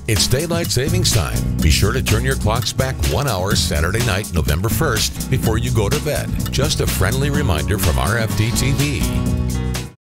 It's daylight savings time. Be sure to turn your clocks back 1 hour Saturday night, November 1st, before you go to bed. Just a friendly reminder from RFD-TV.